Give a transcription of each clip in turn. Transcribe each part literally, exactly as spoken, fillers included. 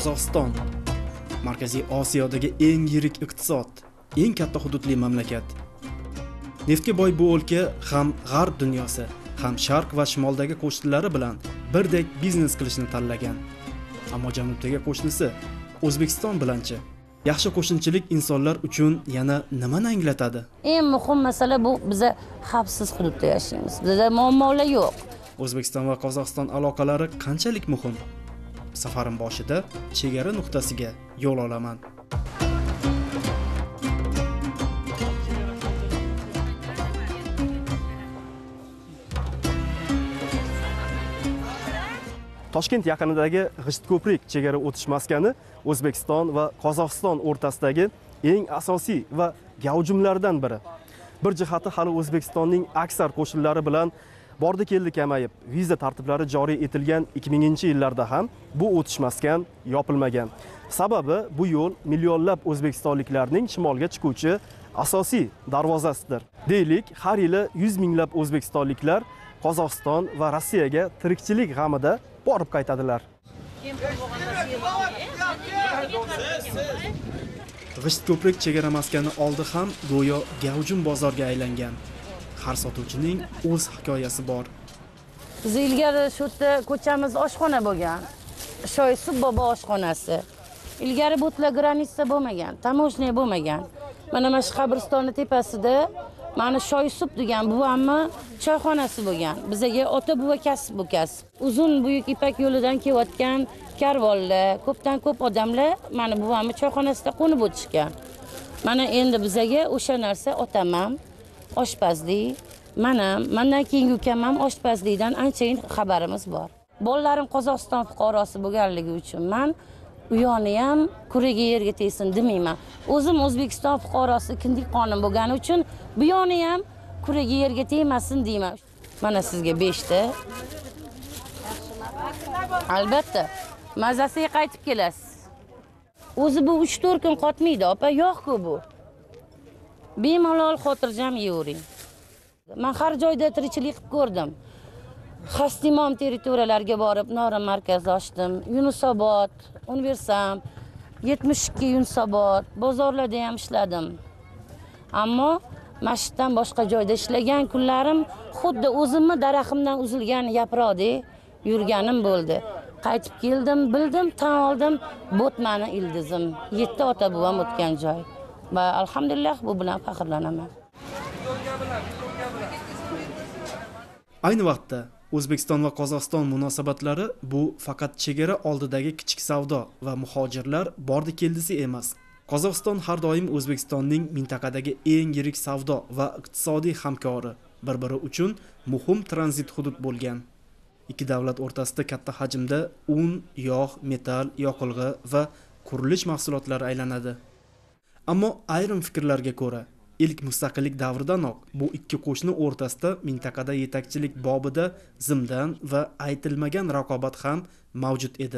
Qozog'iston. Markaziy Osiyodagi eng yirik iqtisod, eng katta hududli mamlakat. Neftga boy bu o'lka ham g'arb dunyosi, ham sharq va shimoldagi qo'shnilari bilan birdek biznes qilishni tanlagan. Ammo janubdagi qo'shnisi O'zbekiston bilanchi? Yaxshi qo'shnichilik insonlar uchun yana nimani anglatadi? Eng muhim masala bu biza xavfsiz hududda yashaymiz. Bizda muammolar yo'q. O'zbekiston va Qozog'iston aloqalari qanchalik muhim? Safarim boshida chegara nuqtasiga yo'l olaman. Toshkent yaqinidagi G'ishtko'prik chegara o'tish maskani O'zbekiston va Qozog'iston o'rtasidagi eng asosiy va gavjumlardan biri. Bir jihati hali O'zbekistonning aksar qo'shinlari bilan bordi keldi kamayib, viza tartiblari joriy etilgan ikki minginchi yillarda ham bu o'tish maskan yopilmagan. Sababi bu yo'l millionlab o'zbekistonliklarning shimolga chiquvchi asosiy darvozasidir. Deylik, har yili yuz minglab o'zbekistonliklar Qozog'iston va Rossiyaga tirikchilik g'amida borib qaytadilar. G'ishtko'prik chegara maskani oldi ham go'yo gavjum bozorga aylangan. Har sotuvchining o'z hikoyasi bor. Biz ilgari shu yerda ko'chamiz oshxona bo'lgan. Shoysub bobo oshxonasi. Ilgari butla granitsa bo'lmagan, tamoshniy bo'lmagan. Mana mana shu qabristonni tepasida mana Shoysub degan buvamni choyxonasi bo'lgan. Bizaga ota buva kasb bu kasb. Uzun buyuk Ipak yo'lidan kelayotgan karvonlar, ko'pdan ko'p odamlar mana buvamni choyxonasida qo'nib o'tishgan. Mana endi bizaga o'sha narsa otam ham oshpazlik, manam, mendan keyingi ukam ham oshpazlikdan anchayin xabarimiz bor. Bolalarim Qozog'iston fuqarosi bo'lganligi uchun men u yoni ham kuragi yerga tegsin demayman. O'zim O'zbekiston fuqarosi kindik qonun bo'lgani uchun bu yoni ham kuragi yerga tegmasin deyman. Mana sizga besh ta. Albatta, mazasiga qaytib kelasiz. O'zi bu uch to'rt kun qotmaydi, opa, yo'q-ku bu. Bemalol xotirjam yeyvering. Men har joyda tirikchilik qilib ko'rdim. Xastimom territoriyalarga borib, Norin markazi ochdim. Yunusobod, Universam, yetmish ikki Yunusobod, bozorlarda ham ishladim. Ammo masjiddan boshqa joyda ishlagan kunlarim xuddi o'zimni daraxtimdan uzilgan yaproqdek yurganim bo'ldi. Qaytib keldim, bildim, tan oldim, Botmani ildizim. yetti ota buvam o'tgan joy. Va alhamdulillah bu bilan faxrlanaman. Ayni vaqtda O'zbekiston va Qozog'iston munosabatlari bu faqat chegara oldidagi kichik savdo va muhojirlar bordi keldisi emas. Qozog'iston har doim O'zbekistonning mintaqadagi eng yirik savdo va iqtisodiy hamkori, bir-biri uchun muhim tranzit hudud bo'lgan. Ikki davlat o'rtasida katta hajmda un, yog', metall, yoqilg'i va qurilish mahsulotlari aylanadi. Ammo ayrim fikrlarga ko'ra, ilk mustaqillik davridanoq bu ikki qo'shni o'rtasida mintaqada yetakchilik bobida zimdan va aytilmagan raqobat ham mavjud edi.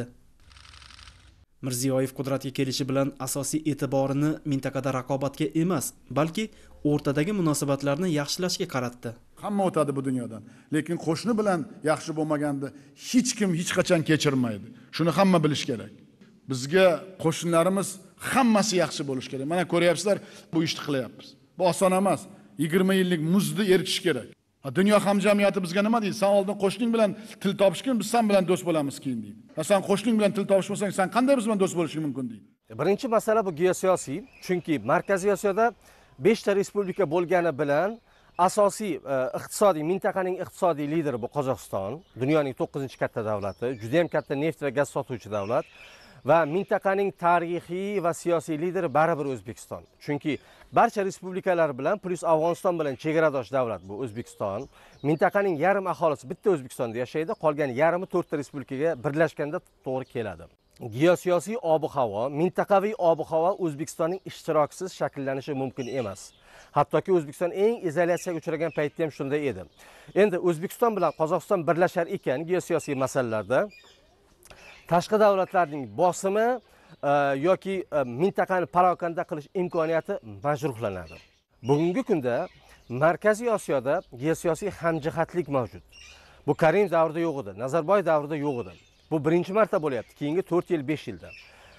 Mirziyoyev qudratga kelishi bilan asosiy e'tiborini mintaqada raqobatga emas, balki o'rtadagi munosabatlarni yaxshilashga qaratdi. Hamma o'tadi bu dunyodan, lekin qo'shni bilan yaxshi bo'lmaganda hech kim hech qachon kechirmaydi. Shuni hamma bilish kerak. Bizga qo'shnilarimiz hammasi yaxshi bo'lish kerak. Mana ko'ryapsizlar, bu ishni qilyapmiz. Bu oson emas. yigirma yillik muzni eritish kerak. Dunyo hamjamiyati bizga nima deydi? Sen oldin qo'shning bilan til topishgin, biz sen bilan do'st bo'lamiz keyin deydi. Sen qo'shning bilan til topishmasang, sen qanday biz bilan do'st bo'lishing mumkin deydi. Birinchi masala bu geosiyosiy, chunki Markaziy Osiyoda besh ta respublika bo'lgani bilan asosiy iqtisodiy mintaqaning iqtisodiy lideri bu Qozog'iston, dunyoning to'qqizinchi katta davlati, juda ham katta neft va gaz sotuvchi davlat. Va mintaqaning tarixiy va siyosiy lideri baribir O'zbekiston. Chunki barcha respublikalar bilan plus Afg'oniston bilan chegaradosh davlat bu O'zbekiston. Mintaqaning yarim aholisi bitta O'zbekistonda yashaydi, qolgan yarmi to'rtta respublikaga birlashganda to'g'ri keladi. Geosiyosiy ob-havo, mintaqaviy ob-havo O'zbekistonning ishtirokisiz shakllanishi mumkin emas. Hattoki O'zbekiston eng izolyatsiyaga uchragan paytda ham shunday edi. Endi O'zbekiston bilan Qozog'iston birlashar ekan geosiyosiy masalalarda tashqi davlatlarning bosimi yoki mintaqani parokanda qilish imkoniyati majruhlanadi. Bugungi kunda Markaziy Osiyoda geosiyosiy hamjihatlik mavjud. Bu Karimov davrida yo'q edi, Nazarboyev davrida yo'q edi. Bu birinchi marta bo'lyapti, keyingi to'rt yil, besh yilda.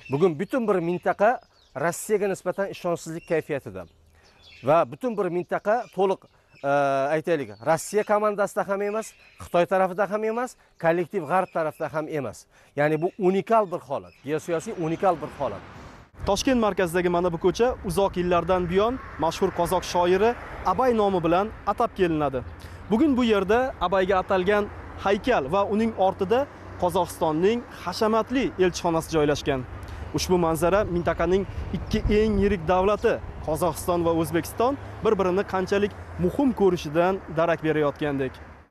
Bugun butun bir mintaqa Rossiyaga nisbatan ishonchsizlik kayfiyatida va butun bir mintaqa to'liq aytaylik, Rossiya komandasida ham emas, Xitoy tarafida ham emas, kollektiv G'arb tarafida ham emas. Ya'ni bu unikal bir holat, geosiyosiy unikal bir holat. Toshkent markazidagi mana bu ko'cha uzoq yillardan buyon mashhur qozoq shoiri Abay nomi bilan atab kelinadi. Bugun bu yerda Abayga atalgan haykal va uning ortida Qozog'istonning hashamatli elchixonasi joylashgan. Ushbu manzara mintaqaning ikki eng yirik davlati Qozog'iston va O'zbekiston bir-birini qanchalik muhim ko'rishidan darak berayotgandek.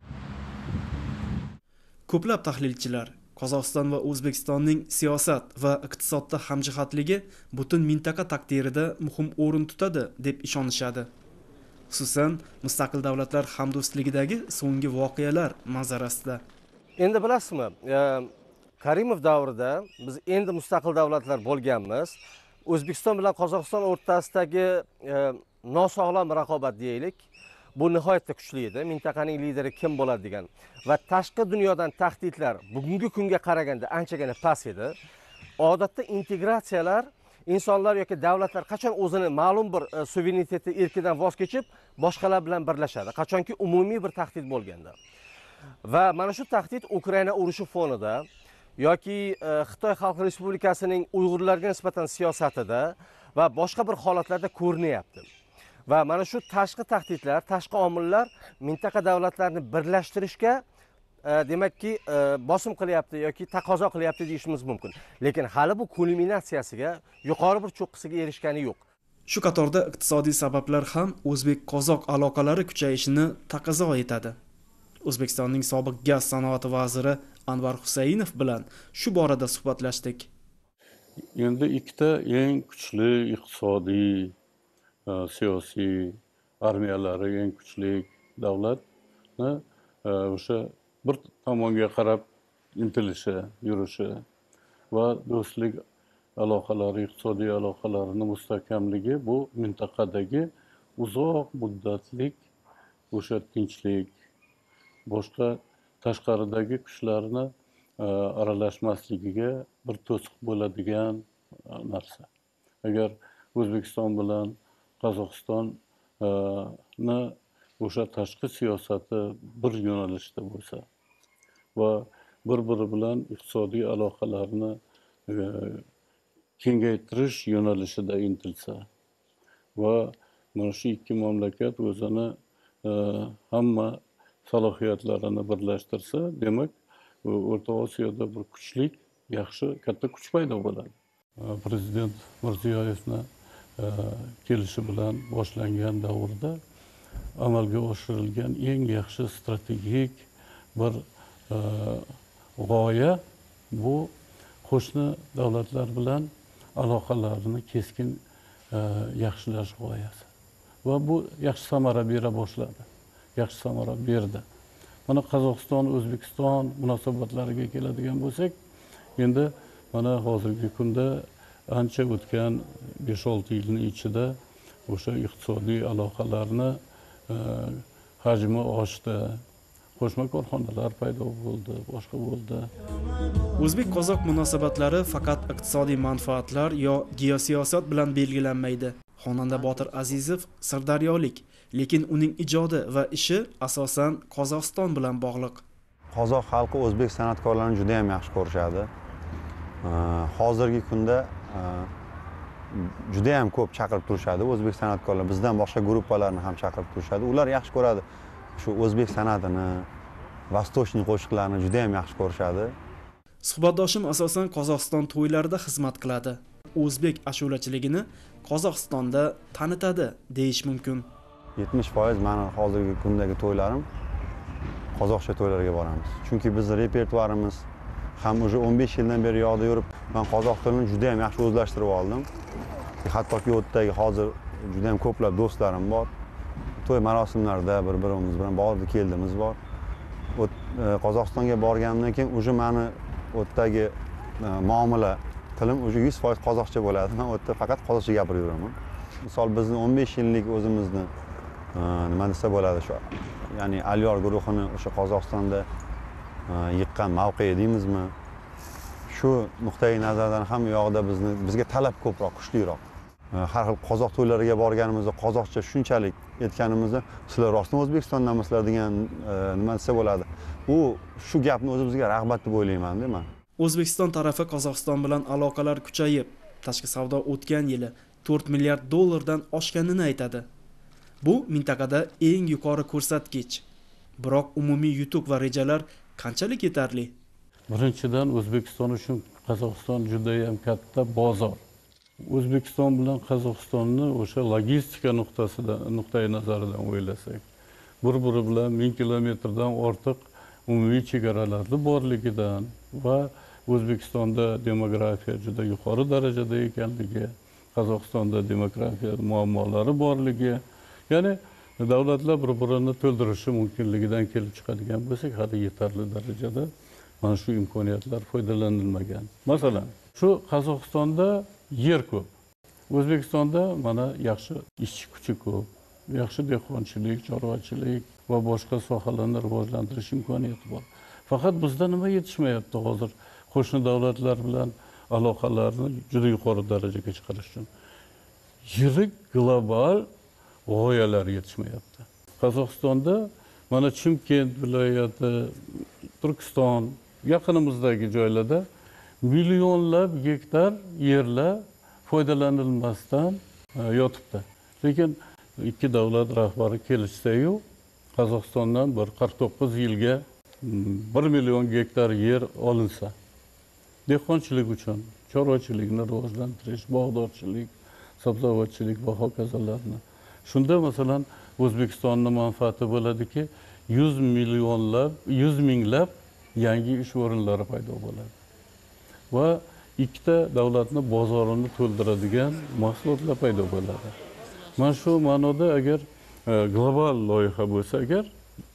Ko'plab tahlilchilar Qozog'iston va O'zbekistonning siyosat va iqtisodda hamjihatligi butun mintaqa taqdirida muhim o'rin tutadi deb ishonishadi. Xususan, mustaqil davlatlar hamdo'stligidagi so'nggi voqealar manzarasida. Endi bilasizmi, Karimov davrida biz endi mustaqil davlatlar bo'lganmiz. O'zbekiston bilan Qozog'iston o'rtasidagi nosog'lom raqobat deylik, bu nihoyatda kuchli edi. Mintaqaning lideri kim bo'ladi degan va tashqi dunyodan tahdidlar bugungi kunga qaraganda anchagina past edi. Odatda integratsiyalar insonlar yoki davlatlar qachon o'zini ma'lum bir suvereniteti erkidan voz kechib, boshqalar bilan birlashadi. Qachonki umumiy bir tahdid bo'lganda. Va mana shu tahdid Ukraina urushi fonida yoki Xitoy Xalq Respublikasining Uyg'urlarga nisbatan siyosatida va boshqa bir holatlarda ko'rinyapti. Va mana shu tashqi tahdidlar, tashqi omillar mintaqa davlatlarini birlashtirishga demakki bosim qilyapti yoki taqozo qilyapti deyishimiz mumkin. Lekin hali bu kulminatsiyasiga, yuqori bir cho'qqisiga erishgani yo'q. Shu qatorda iqtisodiy sabablar ham o'zbek-qozoq aloqalari kuchayishini taqozo etadi. O'zbekistonning sobiq gaz sanoati vaziri Anvar Husaynov bilan shu borada suhbatlashdik. Endi ikkita eng kuchli iqtisodiy, siyosiy armiyalari eng kuchli davlatni o'sha bir tomonga qarab intilishi, yurishi va do'stlik aloqalari, iqtisodiy aloqalarini mustahkamligi bu mintaqadagi uzoq muddatlik o'sha tinchlik, boshqa tashqaridagi kuchlarni aralashmasligiga bir to'siq bo'ladigan narsa. Agar O'zbekiston bilan Qozog'istonni o'sha tashqi siyosati bir yo'nalishda bo'lsa va bir-biri bilan iqtisodiy aloqalarni kengaytirish yo'nalishida intilsa va mana shu ikki mamlakat o'zini hamma salohiyatlarini birlashtirsa, demak, O'rta Osiyoda bir kuchlik, yaxshi, katta kuch paydo bo'ladi. Prezident Mirziyoyevni kelishi bilan boshlangan davrda amalga oshirilgan eng yaxshi strategik bir g'oya bu qo'shni davlatlar bilan aloqalarni keskin yaxshilash g'oyasi. Va bu yaxshi samara bera boshladi. Yaxshi samara berdi. Mana Qozog'iston, O'zbekiston munosabatlariga keladigan bo'lsak, endi mana hozirgi kunda ancha o'tgan besh olti yilning ichida o'sha iqtisodiy aloqalarni hajmi oshdi. Qo'shma korxonalar paydo bo'ldi, boshqa bo'ldi. O'zbek-qozoq munosabatlari faqat iqtisodiy manfaatlar yo geosiyosat bilan belgilanmaydi. Xonanda Botir Azizov sirdaryolik, lekin uning ijodi va ishi asosan Qozog'iston bilan bog'liq. Qozoq xalqi o'zbek san'atkorlarini juda ham yaxshi ko'rishadi. Hozirgi kunda juda ham ko'p chaqirib turishadi o'zbek san'atkorlar, bizdan boshqa gruppalarni ham chaqirib turishadi. Ular yaxshi ko'radi. Shu o'zbek san'atini, vostochniy qo'shiqlarni juda ham yaxshi ko'rishadi. Suhbatdoshim asosan Qozog'iston to'ylarida xizmat qiladi. O'zbek ashulachiligini Qozog'istonda tanitadi deyish mumkin. yetmish foiz meni hozirgi kundagi to'ylarim qozoqcha to'ylarga boramiz. Chunki bizning repertuarimiz ham o'sha o'n besh yildan beri yoqda yurib, men qozoq tilini juda ham yaxshi o'zlashtirib oldim. Hattoki u yerdagi hozir juda ham ko'plab do'stlarim bor. To'y marosimlarida bir-birimiz bilan bordi keldimiz bor. Qozog'istonga borganimdan keyin o'sha meni u yerdagi muomala tilim o'sha yuz foiz qozoqcha bo'ladi. Men u yerda faqat qozoqcha gapirib yuraman. Misol bizni o'n besh yillik o'zimizni nima desa bo'ladi shu. Ya'ni Alyor guruhini o'sha Qozog'istonda yiqqan mavqe deymizmi? Shu shu nuqtai nazardan ham u yoqda bizni bizga talab ko'proq, kuchliroq. Har xil qozoq to'ylariga borganimizda qozoqcha shunchalik aytganimizda sizlar rostmi O'zbekistondanmisizlar degan nima desa bo'ladi. U shu gapni o'zi bizga rag'bat deb o'ylayman-da men. O'zbekiston tarafi Qozog'iston bilan aloqalar kuchayib, tashqi savdo o'tgan yili to'rt milliard dollardan oshganini aytadi. Bu mintaqada eng yuqori ko'rsatkich. Biroq umumiy yutuq va rejalar qanchalik yetarli? Birinchidan O'zbekiston uchun Qozog'iston juda ham katta bozor. O'zbekiston bilan Qozog'istonni o'sha logistika nuqtasidan, nuqtai nazaridan o'ylasak, bir-biri bilan ming kilometrdan ortiq umumiy chegaralarni borligidan va O'zbekistonda demografiya juda yuqori darajada ekanligi, Qozog'istonda demografiya muammolari borligi, ya'ni davlatlar bir-birini to'ldirishi mumkinligidan kelib chiqadigan bo'lsak, hali yetarli darajada mana shu imkoniyatlar foydalanilmagan. Masalan, shu Qozog'istonda yer ko'p. O'zbekistonda mana yaxshi ishchi kuchi ko'p, yaxshi dehqonchilik, chorvachilik va boshqa sohalarni rivojlantirish imkoniyati bor. Faqat bizda nima yetishmayapti hozir? Qo'shni davlatlar bilan aloqalarni juda yuqori darajaga chiqarish uchun yirik global g'oyalar yetishmayapti. Qozog'istonda mana Chimkent viloyati, Turkiston yaqinimizdagi joylarda millionlab gektar yerlar foydalanilmasdan yotibdi. Lekin ikki davlat rahbari kelishsa-yu, Qozog'istondan bir qirq to'qqiz yilga bir million gektar yer olinsa, dehqonchilik uchun, chorvachilikni rivojlantirish, bog'dorchilik, sabzavotchilik va hokazolarni. Shunda masalan O'zbekistonning manfaati bo'ladiki, yuz millionlab, yuz minglab yangi ish o'rinlari paydo bo'ladi. Va ikkita davlatni bozorini to'ldiradigan mahsulotlar paydo bo'ladi. Mana shu ma'noda agar global loyiha bo'lsa, agar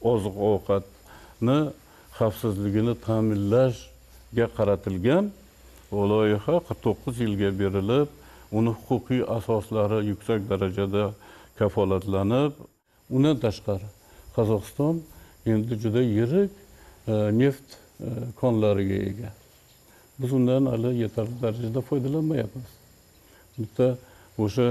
oziq-ovqatni xavfsizligini ta'minlashga qaratilgan loyiha qirq to'qqiz yilga berilib, uni huquqiy asoslari yuksak darajada kafolatlanib, undan tashqari Qozog'iston endi juda yirik neft konlariga ega. Biz undan hali yetarli darajada foydalanmayapmiz. Bitta o'sha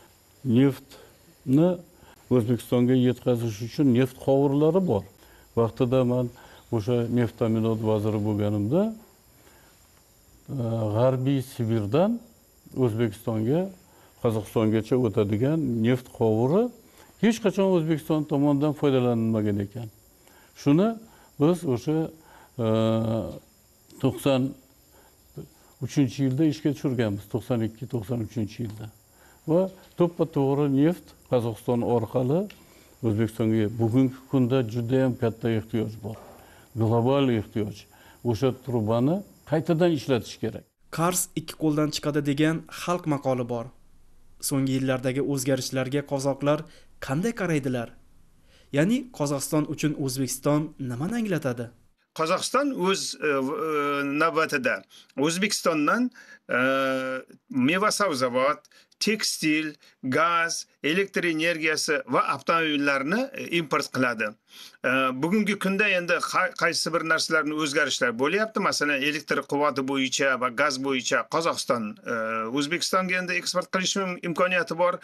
neftni O'zbekistonga yetkazish uchun neft qovurlari bor. Vaqtida men o'sha neft ta'minot vaziri bo'lganimda G'arbiy Sibirdan O'zbekistonga, Qozog'istongacha o'tadigan neft qovuri hech qachon O'zbekiston tomonidan foydalanilmagan ekan. Shuni biz o'sha to'qson uchinchi yilda ishga tushirganmiz, to'qson ikki to'qson uchinchi yilda. Va to'ppa-to'g'ri neft Qozog'iston orqali O'zbekistonga bugungi kunda juda ham katta ehtiyoj bor. Global ehtiyoj. O'sha trubani qaytadan ishlatish kerak. Qars ikki qo'ldan chiqadi degan xalq maqoli bor. So'nggi yillardagi o'zgarishlarga qozoqlar qanday qaraydilar? Ya'ni Qozog'iston uchun O'zbekiston nimani anglatadi? Qozog'iston o'z navbatida O'zbekistondan meva-sabzavot, tekstil, gaz, elektr energiyasi va avtomobillarni import qiladi. Bugungi kunda endi qaysi bir narsalarning o'zgarishlar bo'lyapti. Masalan, elektr quvvati bo'yicha va gaz bo'yicha Qozog'iston O'zbekistonga endi eksport qilish imkoniyati bor.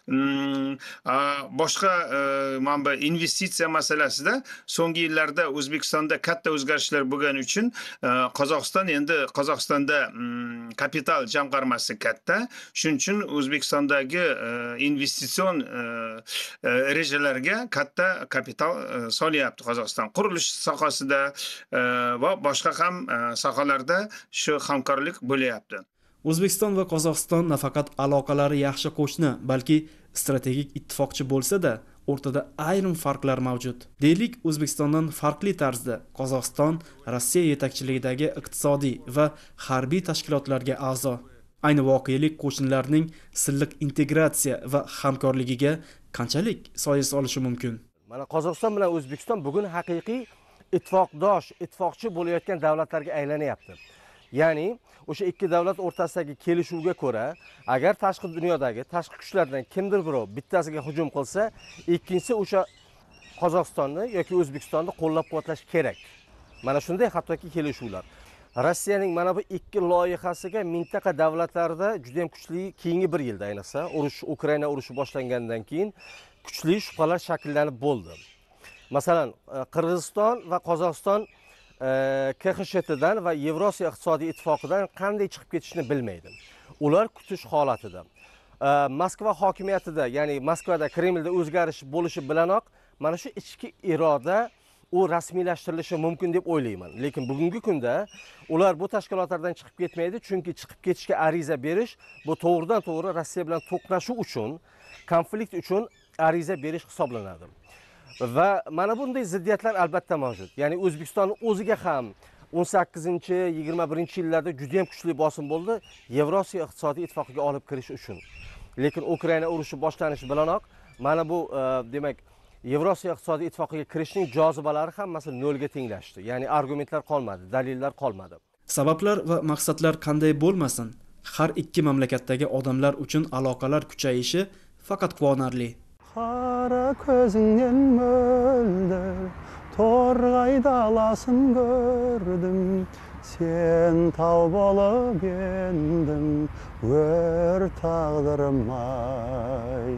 Boshqa manba investitsiya masalasida so'nggi yillarda O'zbekistonda katta o'zgarishlar bo'lgani uchun Qozog'iston endi Qozog'istonda kapital jamg'armasi katta. Shuning uchun O'zbekistondagi investitsion rejalarga katta kapital solyapti Qozog'iston. Qurilish sohasida va boshqa ham sohalarda shu hamkorlik bo'lyapti. O'zbekiston va Qozog'iston nafaqat aloqalari yaxshi qo'shni, balki strategik ittifoqchi bo'lsa-da, o'rtada ayrim farqlar mavjud. Deylik, O'zbekistondan farqli tarzda Qozog'iston Rossiya yetakchiligidagi iqtisodiy va harbiy tashkilotlarga a'zo. Ayni voqelik qo'shnilarning silliq integratsiya va hamkorligiga qanchalik soya solishi mumkin? Mana Qozog'iston bilan O'zbekiston bugun haqiqiy ittifoqdosh, ittifoqchi bo'layotgan davlatlarga aylanyapti. Ya'ni o'sha ikki davlat o'rtasidagi kelishuvga ko'ra, agar tashqi dunyodagi tashqi kuchlardan kimdir birov bittasiga hujum qilsa, ikkinchisi o'sha Qozog'istonni yoki O'zbekistonni qo'llab-quvvatlash kerak. Mana shunday hattoki kelishuvlar. Rossiyaning mana bu ikki loyihasiga mintaqa davlatlarda juda ham kuchli keyingi bir yilda ayniqsa urush Ukraina urushi boshlangandan keyin kuchli shubhalar shakllanib bo'ldi. Masalan, Qirg'iziston va Qozog'iston K X S H dan va Yevrosiyo iqtisodiy ittifoqidan qanday chiqib ketishni bilmaydi. Ular kutish holatida. Moskva hokimiyatida, ya'ni Moskvada, Kremlda o'zgarish bo'lishi bilanoq mana shu ichki iroda u rasmiylashtirilishi mumkin deb o'ylayman. Lekin bugungi kunda ular bu tashkilotlardan chiqib ketmaydi, chunki chiqib ketishga ariza berish bu to'g'ridan to'g'ri Rossiya bilan to'qnashuv uchun, konflikt uchun ariza berish hisoblanadi. Va mana bunday ziddiyatlar albatta mavjud. Ya'ni O'zbekistonning o'ziga ham o'n sakkizinchi yigirma birinchi yillarda juda ham kuchli bosim bo'ldi Yevrosiyo iqtisodiy ittifoqiga olib kirish uchun. Lekin Ukraina urushi boshlanishi bilanoq mana bu demak Yevrosiyo iqtisodiy ittifoqiga kirishning jozibalari hammasi nolga tenglashdi. Ya'ni argumentlar qolmadi, dalillar qolmadi. Sabablar va maqsadlar qanday bo'lmasin, har ikki mamlakatdagi odamlar uchun aloqalar kuchayishi faqat quvonarli. Qara ko'zingdan mölder, torg'ay dalasin gördüm. Sen tav bo'lib endim, ör taqdirimay.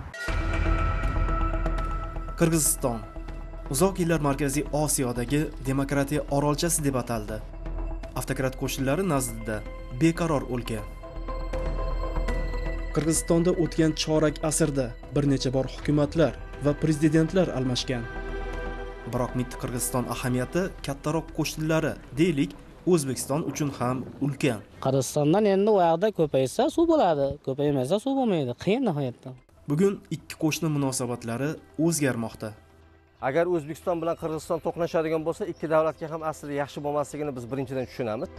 Qirg'iziston uzoq yillar Markaziy Osiyodagi demokratiya orolchasi deb ataldi. Avtokrat qo'shinlari nazdida beqaror o'lka. Qirg'izistonda o'tgan chorak asrda bir necha bor hukumatlar va prezidentlar almashgan. Biroq mitti Qirg'iziston ahamiyati kattaroq qo'shinlari deylik O'zbekiston uchun ham ulkan. Qirg'izistondan endi u yoqda ko'paysa suv bo'ladi, ko'paymasa suv bo'lmaydi. Qiyin nihoyatda. Bugun ikki qo'shni munosabatlari o'zgarmoqda. Agar O'zbekiston bilan Qirg'iziston to'qnashadigan bo'lsa, ikki davlatga ham aslida yaxshi bo'lmasligini biz birinchidan tushunamiz.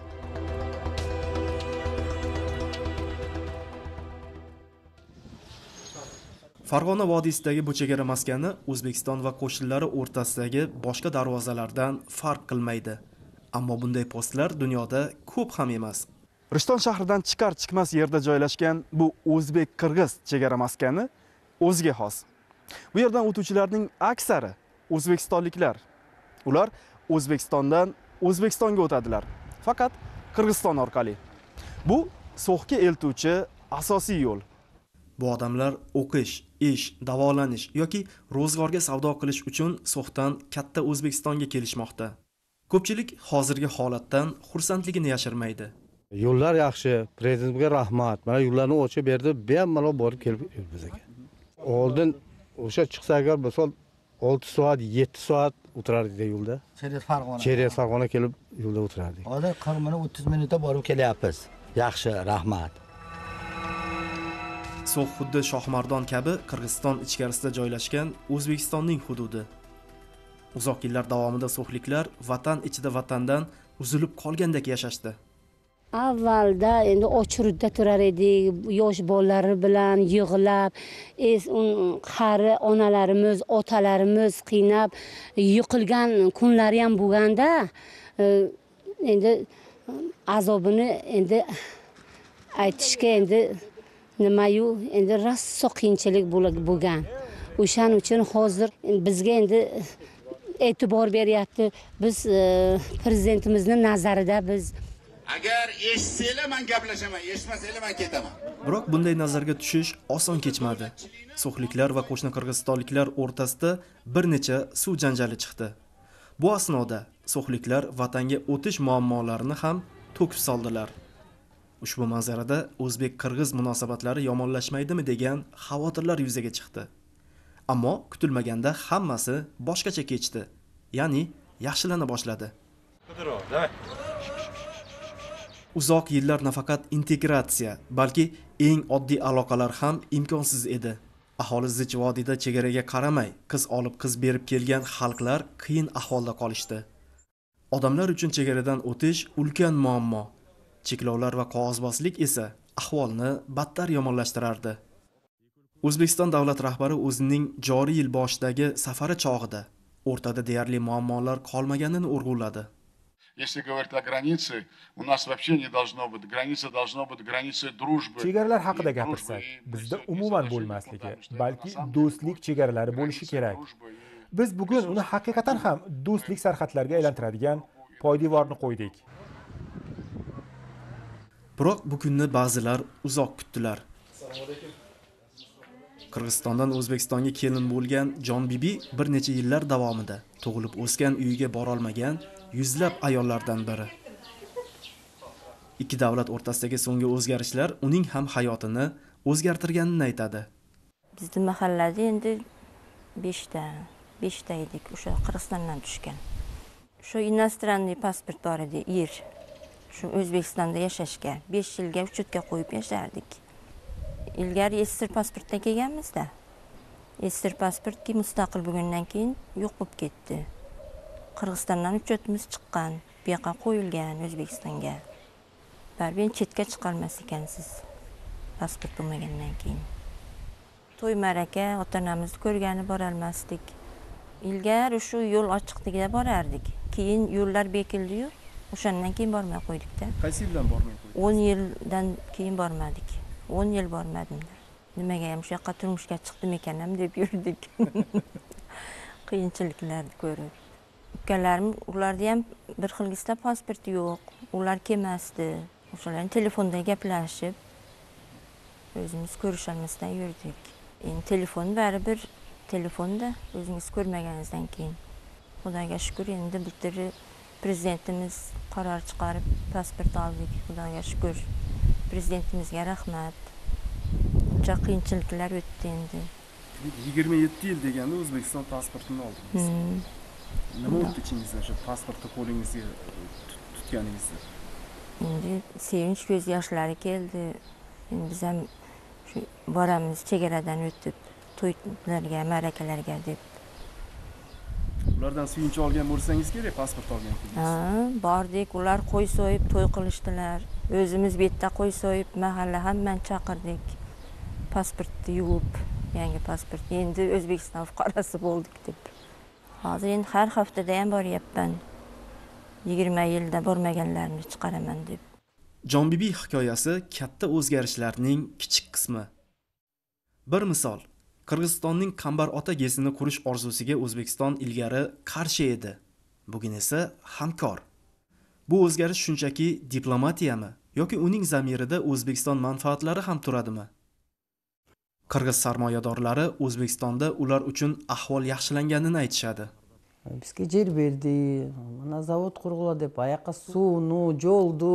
Farg'ona vodiysidagi bu chegara maskani O'zbekiston va qo'shnilari o'rtasidagi boshqa darvozalardan farq qilmaydi. Ammo bunday postlar dunyoda ko'p ham emas. Rishton shahridan chiqar chiqmas yerda joylashgan bu o'zbek-qirg'iz chegara maskani o'ziga xos. Bu yerdan o'tuvchilarning aksari o'zbekistonliklar. Ular O'zbekistondan O'zbekistonga o'tadilar, faqat Qirg'iziston orqali. Bu so'xga eltuvchi asosiy yo'l. Bu odamlar o'qish, ish, davolanish yoki ro'zg'orga savdo qilish uchun so'xdan katta O'zbekistonga kelishmoqda. Ko'pchilik hozirgi holatdan xursandligini yashirmaydi. Yo'llar yaxshi, prezidentga rahmat. Mana yo'llarni ochib berdi, bemalol borib kelib bizga. Oldin o'sha chiqsa agar misol olti soat, yetti soat o'tirardik yo'lda. Cheres Farg'ona. Cheres Farg'ona kelib yo'lda o'tirardik. Hozir qirq minut o'ttiz minutda borib kelyapmiz. Yaxshi, rahmat. So'x xuddi Shohmardon kabi Qirg'iziston ichkarisida joylashgan O'zbekistonning hududi. Uzoq yillar davomida so'xliklar vatan ichida vatandan uzilib qolgandek yashashdi. Avvalda endi ochurudda turar edik, yosh bolalar bilan yig'lab, es qari onalarimiz, otalarimiz qiynab yiqilgan kunlari ham bo'lganda, endi azobini endi aytishga endi nimayu endi rasso qiyinchilik bo'lgan. O'shaning uchun hozir bizga endi e'tibor beryapti. Biz prezidentimizning nazarida biz agar eshitsanglar men gaplashaman, eshitmasanglar men ketaman. Biroq bunday nazarga tushish oson kechmadi. So'xliklar va qo'shni qirg'izistonliklar o'rtasida bir necha suv janjali chiqdi. Bu asnoda so'xliklar vatanga o'tish muammolarini ham to'kib soldilar. Ushbu manzarada o'zbek-qirg'iz munosabatlari yomonlashmaydimi degan xavotirlar yuzaga chiqdi. Ammo kutilmaganda hammasi boshqacha kechdi. Ya'ni yaxshilana boshladi. Uzoq yillar nafaqat integratsiya, balki eng oddiy aloqalar ham imkonsiz edi. Aholi zich vodiyda chegaraga qaramay, qiz olib qiz berib kelgan xalqlar qiyin ahvolda qolishdi. Odamlar uchun chegaradan o'tish ulkan muammo. Cheklovlar va qog'ozbozlik esa ahvolni battar yomonlashtirardi. O'zbekiston davlat rahbari o'zining joriy yil boshidagi safari chog'ida o'rtada deyarli muammolar qolmaganini urg'uladi. Если говорить о границе, у нас вообще не должно быть. Граница должно быть границей дружбы. Chegaralar haqida gapirsak, bizda umuman bo'lmasligi, balki do'stlik chegaralari bo'lishi kerak. Biz bugun uni haqiqatan ham do'stlik sarhadlariga aylantiradigan poydevorni qo'ydik. Biroq bu kunni ba'zilar uzoq kutdilar. Qirg'izistondan O'zbekistonga kelin bo'lgan Jon Bibi bir necha yillar davomida tug'ilib o'sgan uyiga bora olmagan yuzlab ayollardan biri. Ikki davlat o'rtasidagi so'nggi o'zgarishlar uning ham hayotini o'zgartirganini aytadi. Bizning mahallada endi beshta, beshta edik, o'sha Qirg'izistondan tushgan. Shu inostraniy pasport bor edi, er. Shu O'zbekistonda yashashga besh yilga uchetga qo'yib yashardik. Ilgari esir pasportda kelganmizda. Esir pasportki mustaqil bo'lgandan keyin yo'q bo'lib ketdi. Qirg'izistondan uchetimiz chiqqan, bu yoqqa qo'yilgan O'zbekistonga. Baribir chetga chiqolmas ekansiz. Pasport bo'lmagandan keyin. To'y maraka ota-onamizni ko'rgani bora olmasdik. Ilgari shu yo'l ochiqligida borardik. Keyin yo'llar bekildi-yu, o'shandan keyin bormay qo'ydik-da. Qaysi yildan bormay qo'ydingiz? o'n yildan keyin bormadik. o'n yil bormadim. Nimaga ham shu yoqqa turmushga chiqdim ekanam deb yurdik. Qiyinchiliklarni ko'rib. Ukalarim, ularda ham bir xilgisda pasport yo'q. Ular kelmasdi. O'shalarni telefonda gaplashib, o'zimiz ko'risholmasdan yurdik. Endi telefon baribir telefonda o'zingiz ko'rmaganingizdan keyin. Xudoga shukr, endi bitta prezidentimiz qaror chiqarib pasport oldik. Xudoga shukr. Prezidentimizga rahmat. Juda qiyinchiliklar o'tdi endi. yigirma yetti yil deganda O'zbekiston pasportini oldingiz. Nima o'tdi ichingizdan shu pasportni qo'lingizga tutganingizda? Endi sevinch ko'z yoshlari keldi. Endi biz ham shu boramiz chegaradan o'tib, to'ylarga, ma'rakalarga deb. Ulardan suyunch olgan bo'lsangiz kerak, pasport olgan kuningizda. Ha, bordik, ular qo'y so'yib to'y qilishdilar. O'zimiz bu yerda qo'y so'yib, mahalla hammani chaqirdik. Pasportni yuvib, yangi pasport. Endi O'zbekiston fuqarosi bo'ldik deb. Hozir endi har haftada ham boryapman. yigirma yilda bormaganlarni chiqaraman deb. Jon Bibi hikoyasi katta o'zgarishlarning kichik qismi. Bir misol, Qirg'izistonning Qambar ota gesini qurish orzusiga O'zbekiston ilgari qarshi edi. Bugun esa hamkor. Bu o'zgarish shunchaki diplomatiyami yoki uning zamirida O'zbekiston manfaatlari ham turadimi? Qirg'iz sarmoyadorlari O'zbekistonda ular uchun ahvol yaxshilanganini aytishadi. Bizga yer berdi, mana zavod qurg'iladi deb, oyoqqa suvni, yo'lni,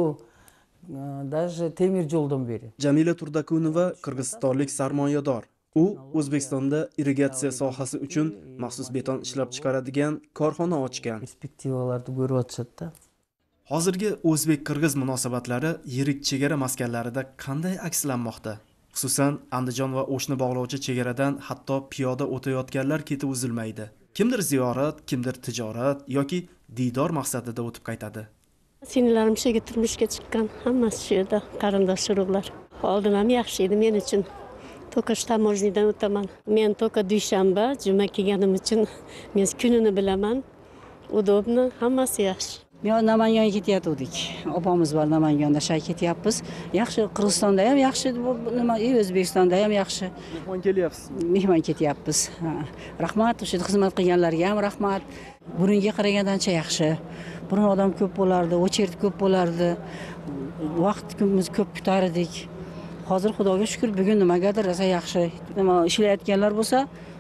даже temir yo'ldan beri. Jamila Turdakunova qirg'izistonlik sarmoyador. U O'zbekistonda irrigatsiya sohasi uchun maxsus beton ishlab chiqaradigan korxona ochgan. Perspektivalarni ko'ryapti-da. Hozirgi o'zbek-qirg'iz munosabatlari yirik chegara maskanlarida qanday akslanmoqda? Xususan, Andijon va O'shni bog'lovchi chegaradan hatto piyoda o'tayotganlar ketib uzilmaydi. Kimdir ziyorat, kimdir tijorat yoki diydor maqsadida o'tib qaytadi. Singllarim shu yerga turmushga chiqqan, hammasi shu yerda, qarindosh urug'lar. Oldin ham yaxshi edi men uchun. To'ka tamojnidan o'taman. Men to'ka dushanba, juma kelganim uchun men kunini bilaman. Udobni, hammasi yaxshi. Yo Namanganga ketyaptik. Opamiz bor Namanganda shay ketyapmiz. Yaxshi, Qirg'izistonda ham yaxshi, nima, O'zbekistonda ham yaxshi. Mehmon kelyapsiz. Mehmon ketyapmiz. Rahmat, o'sha xizmat qilganlarga ham rahmat. Burunga qaragandancha yaxshi. Burun odam ko'p bo'lardi, o'chirdi ko'p bo'lardi. Vaqtimiz ko'p kutardik. Hozir Xudoga shukr, bugun nimagadir rosa yaxshi. Nima ishlayotganlar bo'lsa,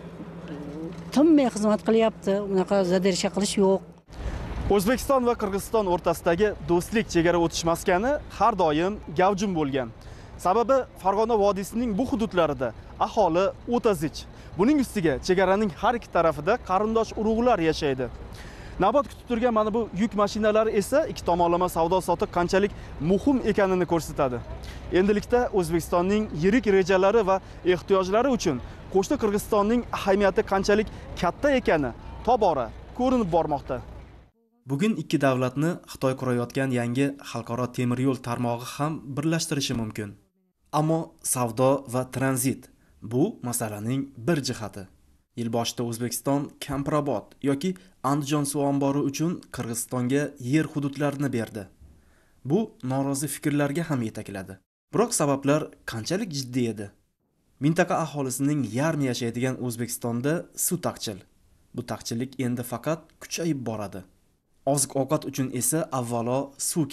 tinmay xizmat qilyapti. Unaqa zadersha qilish yo'q. O'zbekiston va Qirg'iziston o'rtasidagi do'stlik chegara o'tish maskani har doim gavjum bo'lgan. Sababi Farg'ona vodiysining bu hududlarida aholi o'ta zich. Buning ustiga chegaraning har ikki tarafida qarindosh urug'lar yashaydi. Navbat kutib turgan mana bu yuk mashinalari esa ikki tomonlama savdo-sotiq qanchalik muhim ekanini ko'rsatadi. Endilikda O'zbekistonning yirik rejalari va ehtiyojlari uchun qo'shni Qirg'izistonning ahamiyati qanchalik katta ekani tobora ko'rinib bormoqda. Bugun ikki davlatni Xitoy qurayotgan yangi xalqaro temir yo'l tarmog'i ham birlashtirishi mumkin. Ammo savdo va tranzit bu masalaning bir jihati. Yil boshida O'zbekiston Kamprobod yoki Andijon suv ombori uchun Qirg'izistonga yer hududlarini berdi. Bu norozi fikrlarga ham yetakladi. Biroq sabablar qanchalik jiddiy edi? Mintaqa aholisining yarmi yashaydigan O'zbekistonda suv taqchil. Bu taqchillik endi faqat kuchayib boradi. Oziq-ovqat uchun esa avvalo suv kerak.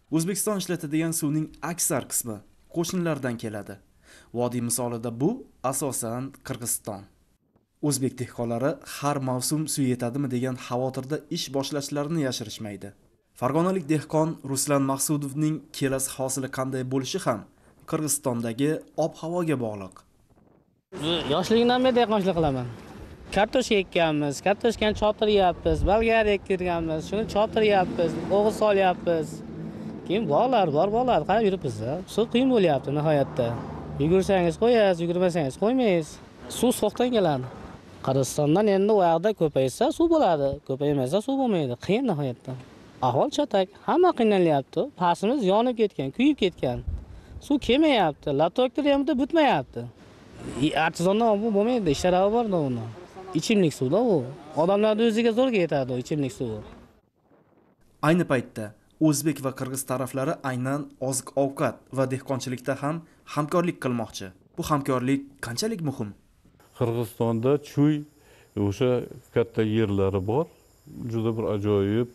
O'zbekiston ishlatadigan suvning aksar qismi qo'shnilardan keladi. Vodiy misolida bu asosan Qirg'iziston. O'zbek dehqonlari har mavsum suv yetadimi degan xavotirda ish boshlashlarini yashirishmaydi. Farg'onalik dehqon Ruslan Maqsudovning kelasi hosili qanday bo'lishi ham Qirg'izistondagi ob-havoga bog'liq. Yoshligimdan beri dehqonchilik qilaman. Kartoshka ekkanmiz, kartoshkani choptiryapmiz, bolgariya ektirganmiz, shuni choptiryapmiz, o'g'it solyapmiz. Keyin bog'lar, bor bog'lar qarab yuribmiz. Suv qiyin bo'lyapti nihoyatda. Yugursangiz qo'yasiz, yugurmasangiz qo'ymaysiz. Suv soqdan keladi. Qirg'izistondan endi u yoqda ko'paysa suv bo'ladi, ko'paymasa suv bo'lmaydi. Qiyin nihoyatda. Ahvol chatak, hamma qiynalyapti. Pasimiz yonib ketgan, kuyib ketgan. Suv kelmayapti, latoklar ham bitmayapti. Artizondan bu bo'lmaydi, ishlari borda uni. Ichimlik suvda u. Odamlarning o'ziga zo'rga yetadi ichimlik suvi. Ayni paytda O'zbek va Qirg'iz taraflari aynan oziq-ovqat va dehqonchilikda ham hamkorlik qilmoqchi. Bu hamkorlik qanchalik muhim? Qirg'izistonda chuy o'sha katta yerlari bor. Juda bir ajoyib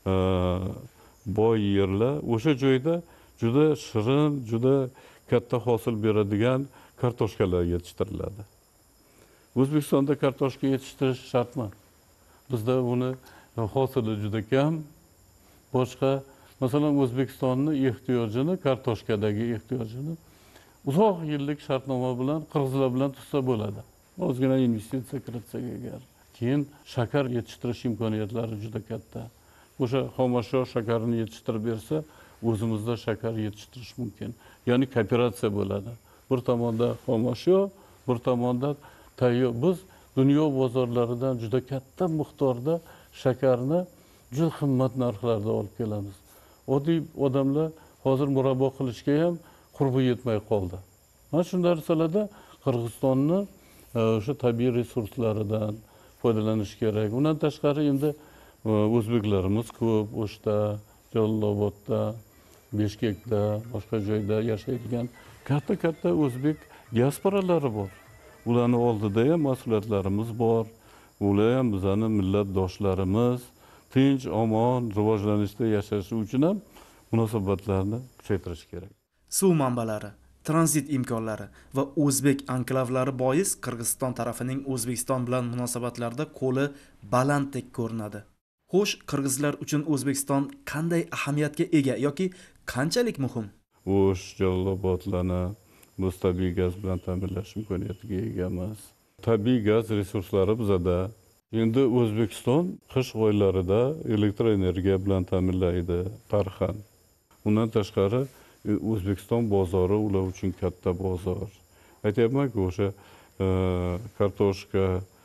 boy yerlar. O'sha joyda juda shirin, juda katta hosil beradigan kartoshkalar yetishtiriladi. O'zbekistonda kartoshka yetishtirish shartmi? Bizda buni hosili juda kam. Boshqa, masalan, O'zbekistonning ehtiyojini, kartoshkadagi ehtiyojini uzoq yillik shartnoma bilan qirg'izlar bilan tutsa bo'ladi. Ozgina investitsiya kiritsak agar. Keyin shakar yetishtirish imkoniyatlari juda katta. O'sha xomashyo shakarini yetishtirib bersa, o'zimizda shakar yetishtirish mumkin. Ya'ni kooperatsiya bo'ladi. Bir tomonda xomashyo, bir tomonda tayyor. Biz dunyo bozorlaridan juda katta miqdorda shakarni juda qimmat narxlarda olib kelamiz. Oddiy odamlar hozir murabbo qilishga ham qurbi yetmay qoldi. Mana shu narsalarda Qirg'izistonni o'sha tabiiy resurslaridan foydalanish kerak. Undan tashqari endi o'zbeklarimiz ko'p, O'shda, Jalolobodda, Bishkekda, boshqa joyda yashaydigan katta-katta o'zbek diasporalari bor. Ularni oldida ham mas'uliyatlarimiz bor. Ular ham bizning millatdoshlarimiz. Tinch, omon, rivojlanishda yashashi uchun ham munosabatlarni kuchaytirish kerak. Suv manbalari, tranzit imkonlari va o'zbek anklavlari bois Qirg'iziston tarafining O'zbekiston bilan munosabatlarda qo'li balanddek ko'rinadi. Xo'sh, qirg'izlar uchun O'zbekiston qanday ahamiyatga ega yoki qanchalik muhim? O'sh, Jalolobodlarni biz tabiiy gaz bilan ta'minlash imkoniyatiga egamiz. Tabiiy gaz resurslari bizada. Endi O'zbekiston qish oylarida elektr energiya bilan ta'minlaydi Tarxan. Undan tashqari O'zbekiston bozori ular uchun katta bozor. Aytyapman-ku, o'sha kartoshka,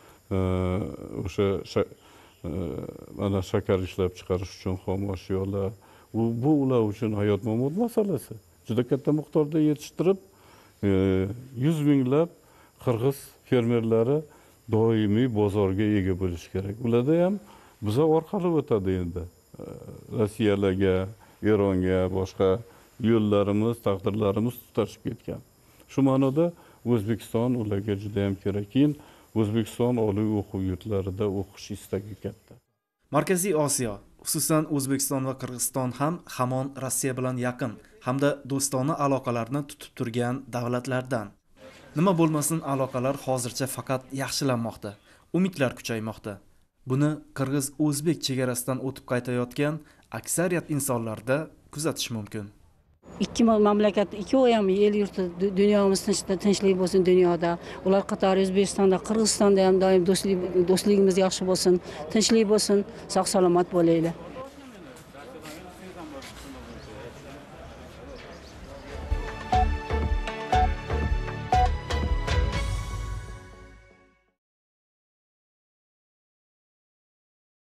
o'sha mana shakar ishlab chiqarish uchun xomashyolar, bu ular uchun hayot-mamot masalasi. Juda katta miqdorda yetishtirib, yuz minglab qirg'iz fermerlari doimiy bozorga ega bo'lish kerak. Ularda ham biza orqali o'tadi endi. Rossiyalarga, Eronga, boshqa yo'llarimiz, taqdirlarimiz tutashib ketgan. Shu ma'noda O'zbekiston ularga juda ham kerak. Keyin O'zbekiston oliy o'quv yurtlarida o'qish istagi katta. Markaziy Osiyo, xususan O'zbekiston va Qirg'iziston ham hamon Rossiya bilan yaqin hamda do'stona aloqalarni tutib turgan davlatlardan. Nima bo'lmasin, aloqalar hozircha faqat yaxshilanmoqda, umidlar kuchaymoqda. Buni qirg'iz-o'zbek chegarasidan o'tib qaytayotgan aksariyat insonlarda kuzatish mumkin. Ikki mamlakat, ikkovi ham el yurti, dunyomiz tinchlik bo'lsin dunyoda. Ular qatori O'zbekistonda, Qirg'izistonda ham doim do'stlik, do'stligimiz yaxshi bo'lsin, tinchlik bo'lsin, sog' salomat bo'laylik.